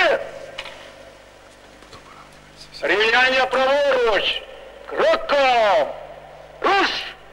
Рівняння праворуч! Кроком! Руш!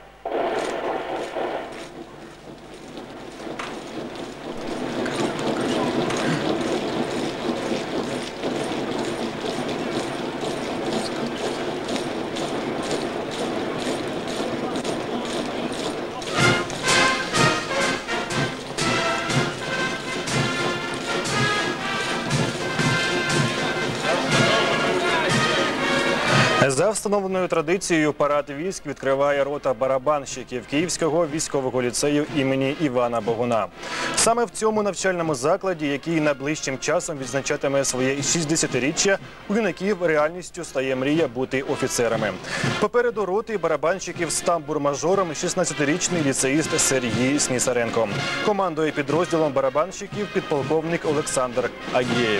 За встановленою традицією парад військ відкриває рота барабанщиків Київського військового ліцею імені Івана Богуна. Саме в цьому навчальному закладі, який найближчим часом відзначатиме своє 60-річчя, у юнаків реальністю стає мрія бути офіцерами. Попереду роти барабанщиків з тамбур-мажором 16-річний ліцеїст Сергій Снісаренко. Командує підрозділом барабанщиків підполковник Олександр Агієв.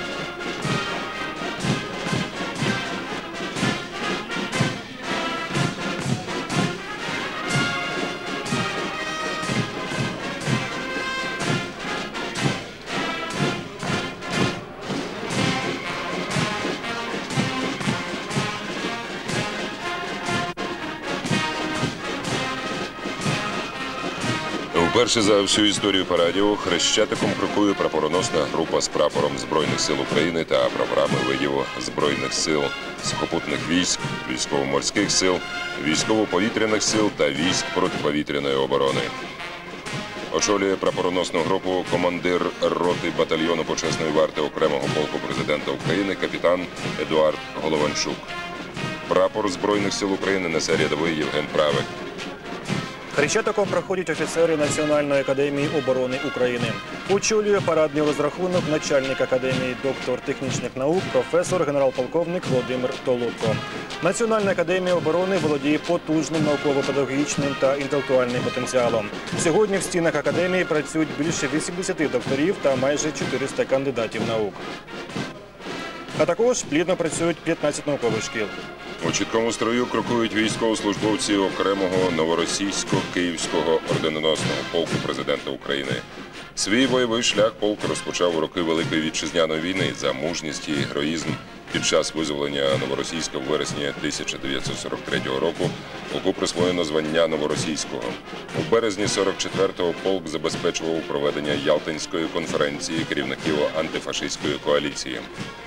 Вперше за всю історію парадів Хрещатиком крокує прапороносна група з прапором Збройних сил України та прапорами видів Збройних сил, сухопутних військ, військово-морських сил, військово-повітряних сил та військ протиповітряної оборони. Очолює прапороносну групу командир роти батальйону почесної варти окремого полку президента України капітан Едуард Голованчук. Прапор Збройних сил України несе рядовий Євген Правик. Хрещатиком проходять офіцери Національної академії оборони України. Очолює парадний розрахунок начальник академії, доктор технічних наук, професор, генерал-полковник Володимир Толодко. Національна академія оборони володіє потужним науково-педагогічним та інтелектуальним потенціалом. Сьогодні в стінах академії працюють більше 80 докторів та майже 400 кандидатів наук. А також плідно працюють 15 наукових шкіл. У чіткому строю крокують військовослужбовці окремого Новоросійсько-Київського орденоносного полку президента України. Свій бойовий шлях полк розпочав у роки Великої Вітчизняної війни за мужність і героїзм під час визволення Новоросійська в вересні 1943 року. Полку присвоєно звання Новоросійського. У березні 44-го полк забезпечував проведення Ялтинської конференції керівників антифашистської коаліції.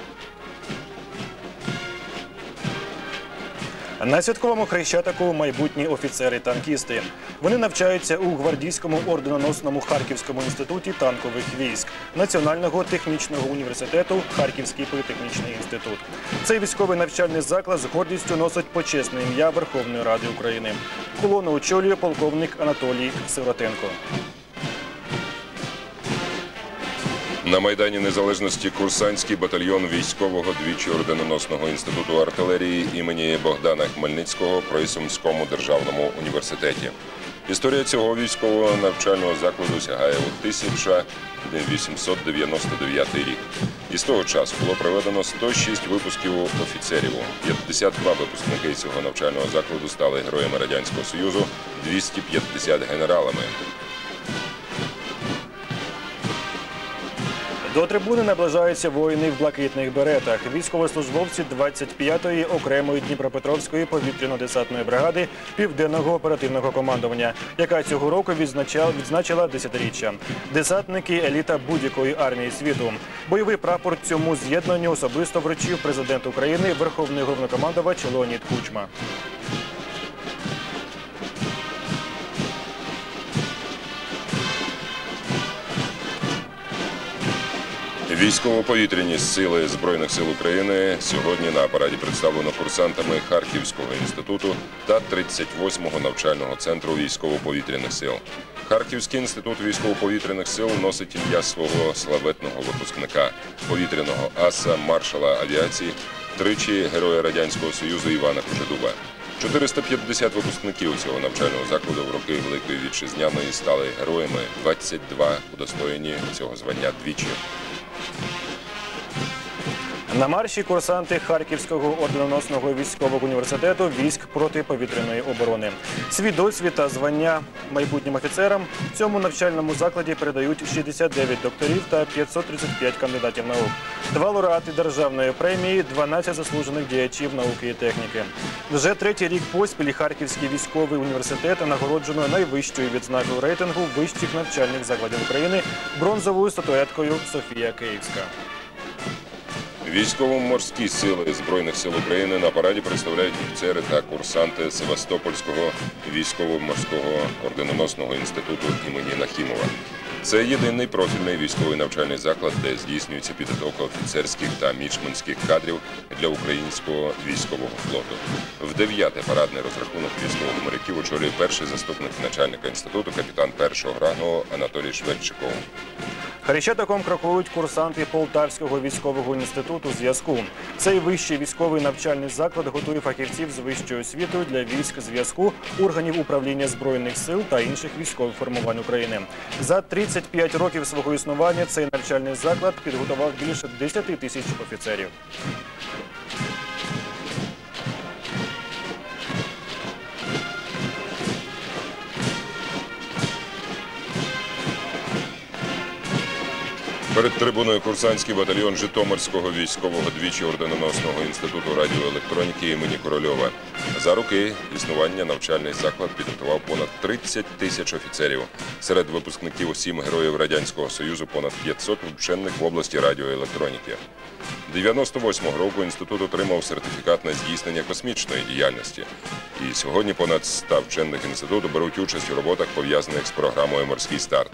На святковому Хрещатику майбутні офіцери-танкісти. Вони навчаються у гвардійському орденоносному Харківському інституті танкових військ, Національного технічного університету Харківський політехнічний інститут. Цей військовий навчальний заклад з гордістю носить почесне ім'я Верховної Ради України. Колону очолює полковник Анатолій Сиротенко. На Майдані Незалежності курсантський батальйон військового двічі орденоносного інституту артилерії імені Богдана Хмельницького при Сумському державному університеті. Історія цього військового навчального закладу сягає у 1899 рік. І з того часу було проведено 106 випусків офіцерів. 52 випускники цього навчального закладу стали героями Радянського Союзу, 250 генералами. До трибуни наближаються воїни в блакитних беретах. Військовослужбовці 25-ї окремої Дніпропетровської повітряно-десантної бригади Південного оперативного командування, яка цього року відзначила 10-річчя. Десантники – еліта будь-якої армії світу. Бойовий прапор цьому з'єднанню особисто вручив президент України, Верховний Головнокомандувач Леонід Кучма. Військово-повітряні сили Збройних сил України сьогодні на параді представлено курсантами Харківського інституту та 38-го навчального центру військово-повітряних сил. Харківський інститут військово-повітряних сил носить ім'я свого славетного випускника, повітряного аса, маршала авіації, тричі Героя Радянського Союзу Івана Кожедуба. 450 випускників цього навчального закладу в роки Великої Вітчизняної стали героями, 22 удостоєні цього звання двічі. На марші курсанти Харківського орденоносного військового університету військ протиповітряної оборони. Свій досвід та звання майбутнім офіцерам в цьому навчальному закладі передають 69 докторів та 535 кандидатів наук. 2 лауреати державної премії, 12 заслужених діячів науки і техніки. Вже 3-й рік поспіль Харківський військовий університет нагороджено найвищою відзнакою рейтингу вищих навчальних закладів України бронзовою статуеткою «Софія Київська». Військово-морські сили Збройних сил України на параді представляють офіцери та курсанти Севастопольського військово-морського орденоносного інституту імені Нахімова. Це єдиний профільний військовий навчальний заклад, де здійснюється підготовка офіцерських та мічманських кадрів для українського військового флоту. В 9-й парадний розрахунок військових моряків очолює перший заступник начальника інституту, капітан 1-го рангу Анатолій Шведчиков. Хрещатиком крокують курсанти Полтавського військового інституту зв'язку. Цей вищий військовий навчальний заклад готує фахівців з вищою освітою для військ зв'язку, органів управління Збройних сил та інших військових формувань України. За 35 років свого існування цей навчальний заклад підготував більше 10 тисяч офіцерів. Перед трибуною курсантський батальйон Житомирського військового двічі орденоносного інституту радіоелектроніки імені Корольова. За роки існування навчальний заклад підготував понад 30 тисяч офіцерів. Серед випускників 7 героїв Радянського Союзу, понад 500 вчених в області радіоелектроніки. 98-го року інститут отримав сертифікат на здійснення космічної діяльності. І сьогодні понад 100 вчених інституту беруть участь у роботах, пов'язаних з програмою «Морський старт».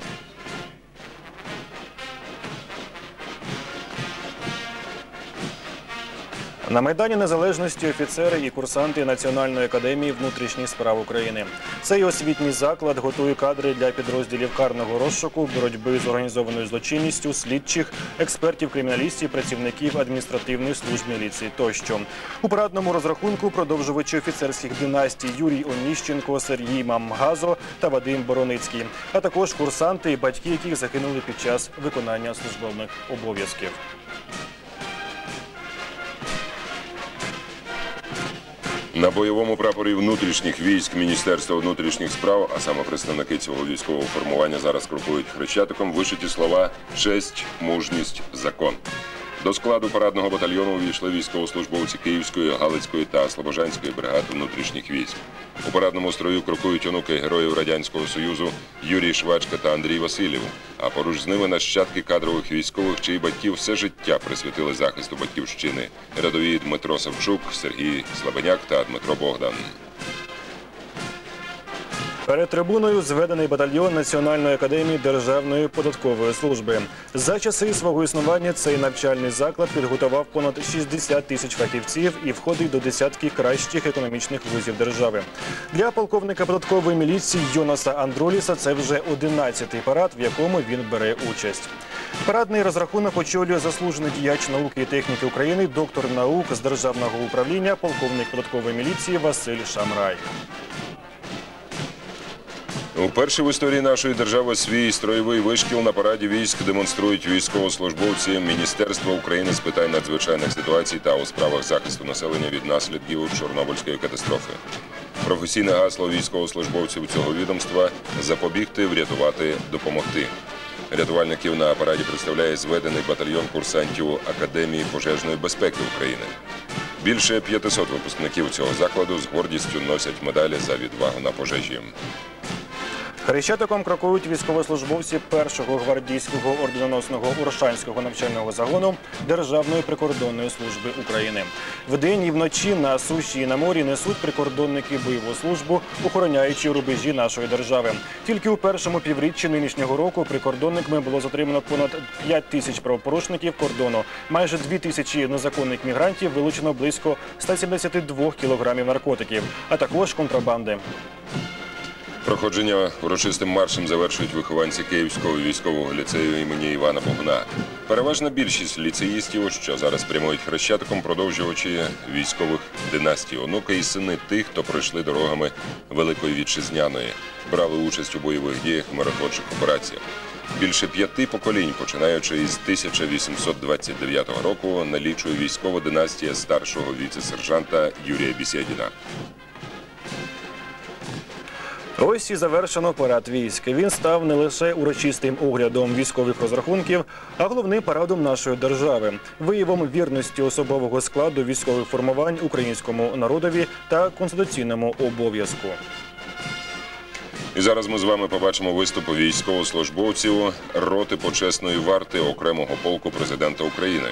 На Майдані Незалежності офіцери і курсанти Національної академії внутрішніх справ України. Цей освітній заклад готує кадри для підрозділів карного розшуку, боротьби з організованою злочинністю, слідчих, експертів-криміналістів, працівників адміністративних служб міліції тощо. У парадному розрахунку продовжувачі офіцерських династій Юрій Оніщенко, Сергій Мамгазо та Вадим Бороницький, а також курсанти і батьки, яких загинули під час виконання службових обов'язків. На бойовому прапорі внутрішніх військ Міністерства внутрішніх справ, а саме представники цього військового формування, зараз крокують хрещатиком, вишиті слова «Честь, мужність, закон». До складу парадного батальйону увійшли військовослужбовці Київської, Галицької та Слобожанської бригад внутрішніх військ. У парадному строю крокують онуки героїв Радянського Союзу Юрій Швачка та Андрій Васильєв, а поруч з ними нащадки кадрових військових, чиї батьки все життя присвятили захисту батьківщини. Рядові Дмитро Савчук, Сергій Слабеняк та Дмитро Богдан. Перед трибуною зведений батальйон Національної академії Державної податкової служби. За часи свого існування цей навчальний заклад підготував понад 60 тисяч фахівців і входить до десятки кращих економічних вузів держави. Для полковника податкової міліції Йонаса Андроліса це вже 11-й парад, в якому він бере участь. Парадний розрахунок очолює заслужений діяч науки і техніки України, доктор наук з державного управління, полковник податкової міліції Василь Шамрай. Уперше в історії нашої держави свій строєвий вишкіл на параді військ демонструють військовослужбовці Міністерства України з питань надзвичайних ситуацій та у справах захисту населення від наслідків Чорнобильської катастрофи. Професійне гасло військовослужбовців цього відомства – запобігти, врятувати, допомогти. Рятувальників на параді представляє зведений батальйон курсантів Академії пожежної безпеки України. Більше 500 випускників цього закладу з гордістю носять медалі за відвагу на пожежі. Хрещатиком крокують військовослужбовці 1-го гвардійського орденоносного Оршанського навчального загону Державної прикордонної служби України. Вдень і вночі на суші і на морі несуть прикордонники бойову службу, охороняючи рубежі нашої держави. Тільки у першому півріччі нинішнього року прикордонниками було затримано понад 5 тисяч правопорушників кордону, майже 2 тисячі незаконних мігрантів, вилучено близько 172 кілограмів наркотиків, а також контрабанди. Проходження урочистим маршем завершують вихованці Київського військового ліцею імені Івана Богуна. Переважна більшість ліцеїстів, що зараз прямують хрещатиком, продовжувачі військових династій, онуки і сини тих, хто пройшли дорогами Великої Вітчизняної, брали участь у бойових діях і миротворчих операціях. Більше 5 поколінь, починаючи із 1829 року, налічує військова династія старшого віце-сержанта Юрія Бєсєдіна. Ось і завершено парад військ. Він став не лише урочистим оглядом військових розрахунків, а головним парадом нашої держави, виявом вірності особового складу військових формувань українському народові та конституційному обов'язку. І зараз ми з вами побачимо виступ військовослужбовців роти почесної варти окремого полку президента України.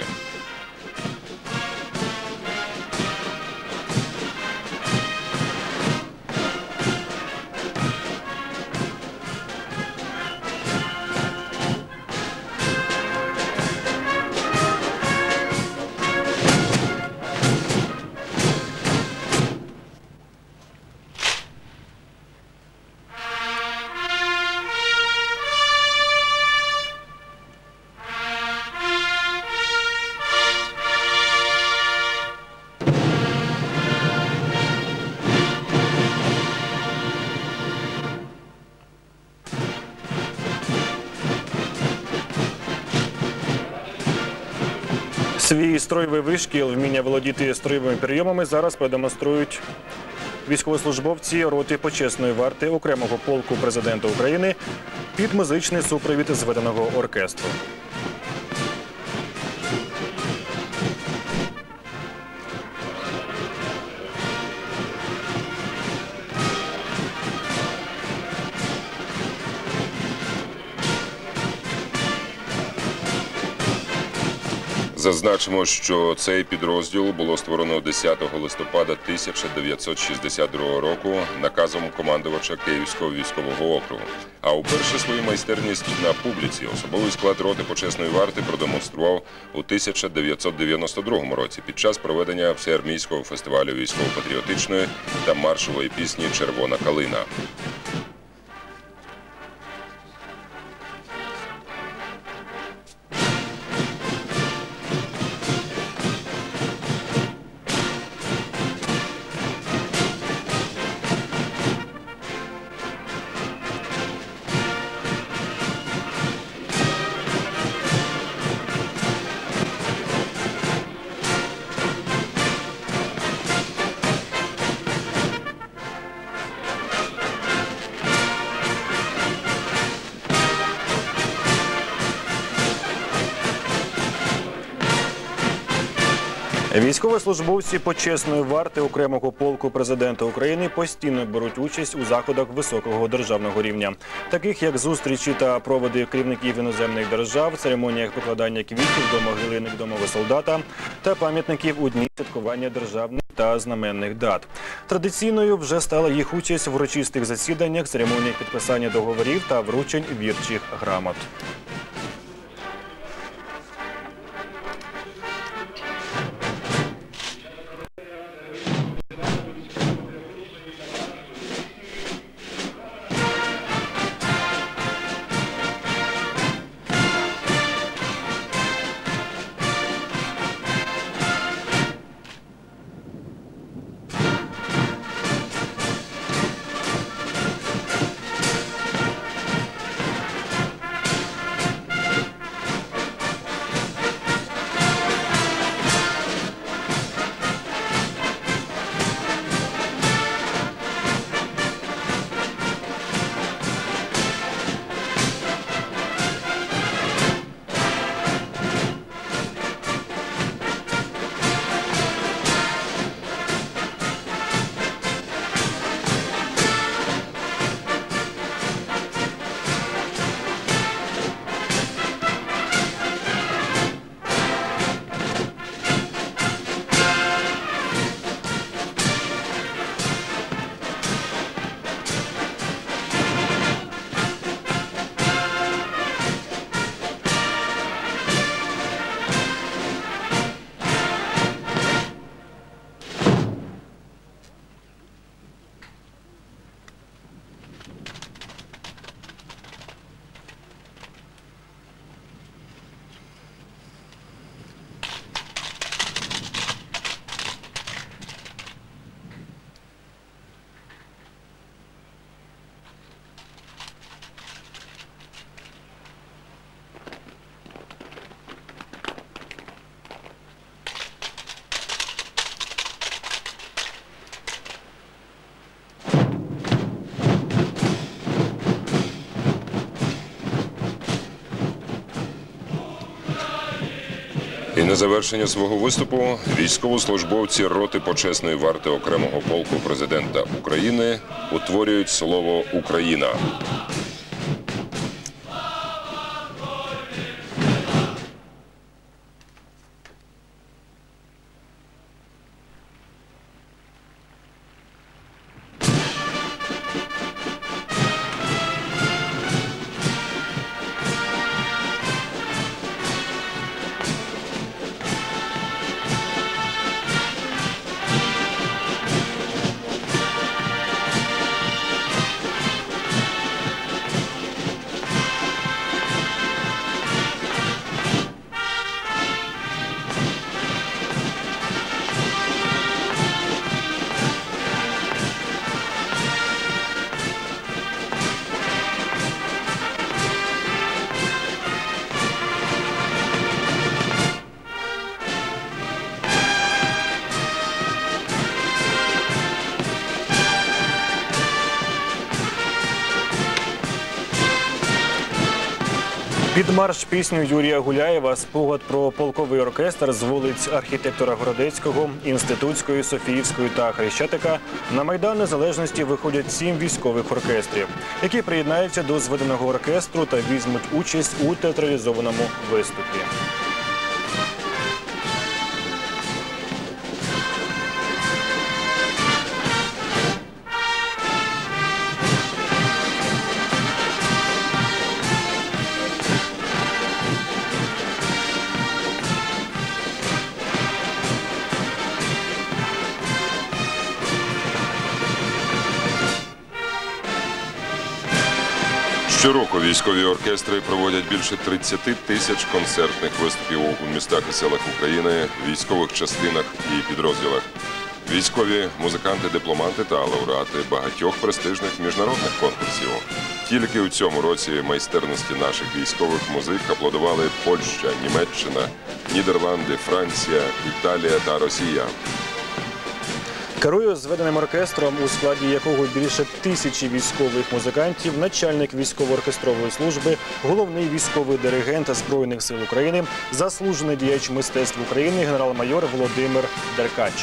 Свій строєвий вишкіл, вміння володіти строєвими прийомами зараз продемонструють військовослужбовці роти почесної варти окремого полку президента України під музичний супровід зведеного оркестру. Зазначимо, що цей підрозділ було створено 10 листопада 1962 року наказом командувача Київського військового округу. А уперше свою майстерність на публіці особовий склад роти почесної варти продемонстрував у 1992 році під час проведення всеармійського фестивалю військово-патріотичної та маршової пісні «Червона калина». Військовослужбовці почесної варти окремого полку президента України постійно беруть участь у заходах високого державного рівня, таких як зустрічі та проводи керівників іноземних держав, церемоніях покладання квітів до могили невідомого солдата та пам'ятників у дні святкування державних та знаменних дат. Традиційною вже стала їх участь в урочистих засіданнях, церемоніях підписання договорів та вручень вірчих грамот. На завершення свого виступу військовослужбовці роти почесної варти окремого полку президента України утворюють слово «Україна». Під марш-пісню Юрія Гуляєва спогад про полковий оркестр з вулиць архітектора Городецького, Інститутської, Софіївської та Хрещатика на Майдан Незалежності виходять 7 військових оркестрів, які приєднаються до зведеного оркестру та візьмуть участь у театралізованому виступі. Щороку військові оркестри проводять більше 30 тисяч концертних виступів у містах і селах України, військових частинах і підрозділах. Військові музиканти-дипломанти та лауреати багатьох престижних міжнародних конкурсів. Тільки у цьому році майстерності наших військових музик аплодували Польща, Німеччина, Нідерланди, Франція, Італія та Росія. Керує зведеним оркестром, у складі якого більше 1000 військових музикантів, начальник військово-оркестрової служби, головний військовий диригент Збройних сил України, заслужений діяч мистецтв України генерал-майор Володимир Деркач.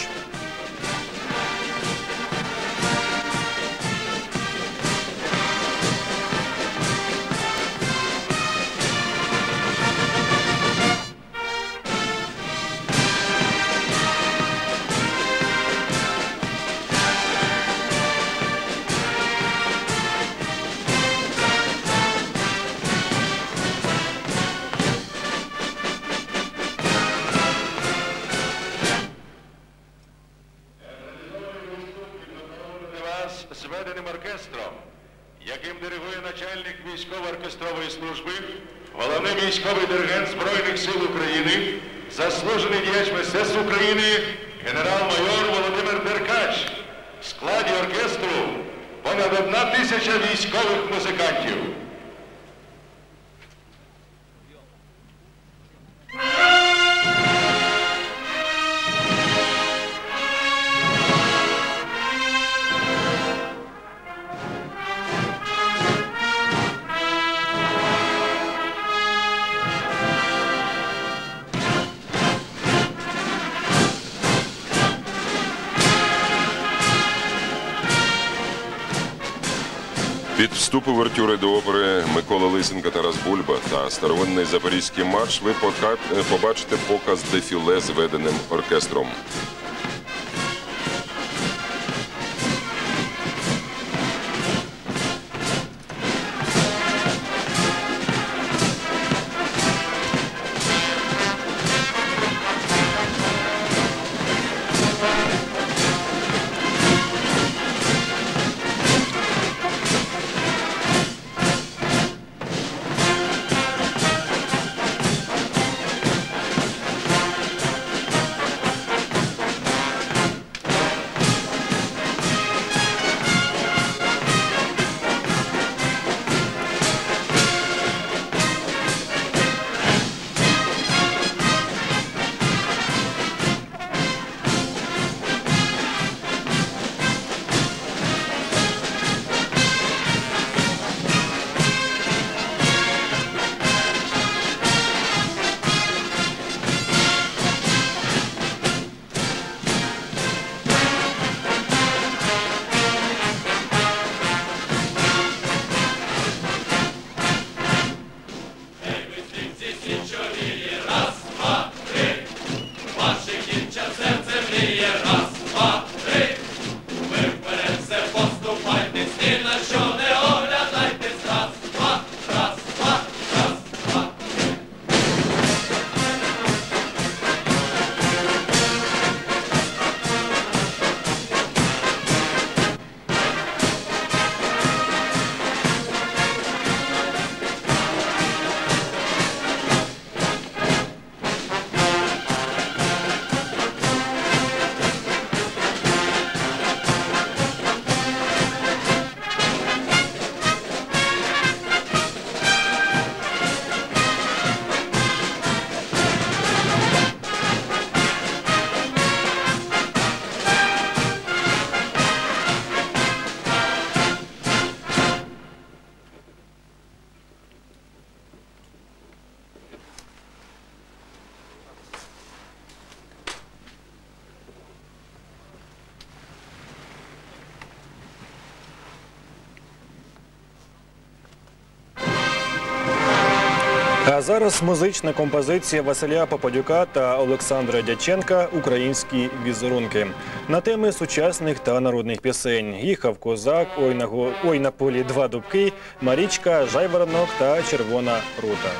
Зведеним оркестром, яким диригує начальник військово-оркестрової служби, головний військовий диригент Збройних сил України, заслужений діяч мистецтв України, генерал-майор Володимир Деркач. В складі оркестру понад 1000 військових музикантів. Від вступу вертюри до опери Микола Лисенко, Тарас Бульба та старовинний запорізький марш ви побачите показ дефіле з веденим оркестром. А зараз музична композиція Василя Попадюка та Олександра Дяченка «Українські візерунки» на теми сучасних та народних пісень. «Їхав козак», «Ой на полі два дубки», «Марічка», «Жайворонок» та «Червона рута».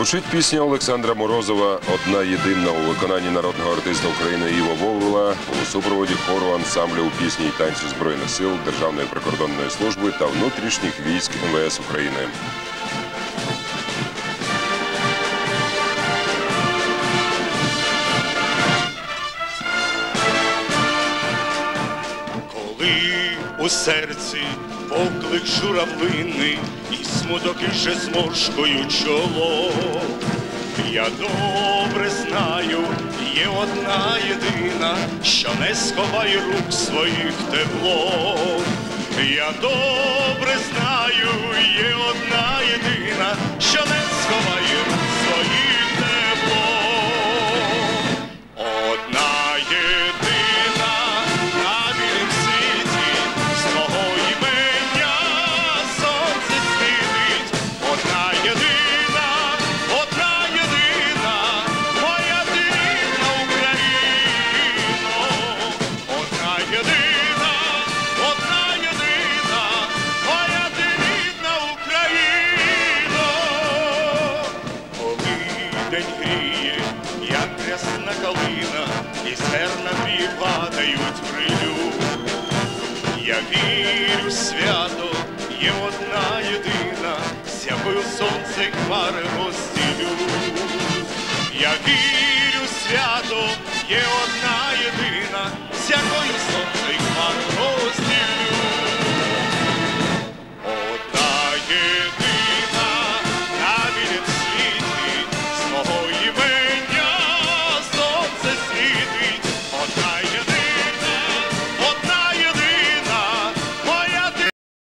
Звучить пісня Олександра Морозова «Одна єдина» у виконанні народного артиста України Іва Воврула у супроводі хору ансамблю пісні і танцю Збройних сил, Державної прикордонної служби та внутрішніх військ МВС України. Коли у серці поклик журавлини і смуток іже зморшкою чоло, я добре знаю, є одна єдина, що не сховає рук своїх тепло. Я добре знаю, є одна єдина, що не сховає рук своїх тепло. Одна єдина на білім світі, з твого імення сонце світить. Одна єдина, моя ти рідна Україно. Одна єдина, моя ти рідна Україно. Коли день гріє, як рясна калина, і зерна мрії падають в рилю. Я вірю свято, є одна єдина, з якою сонце й хмари розділю. Я вірю свято, є одна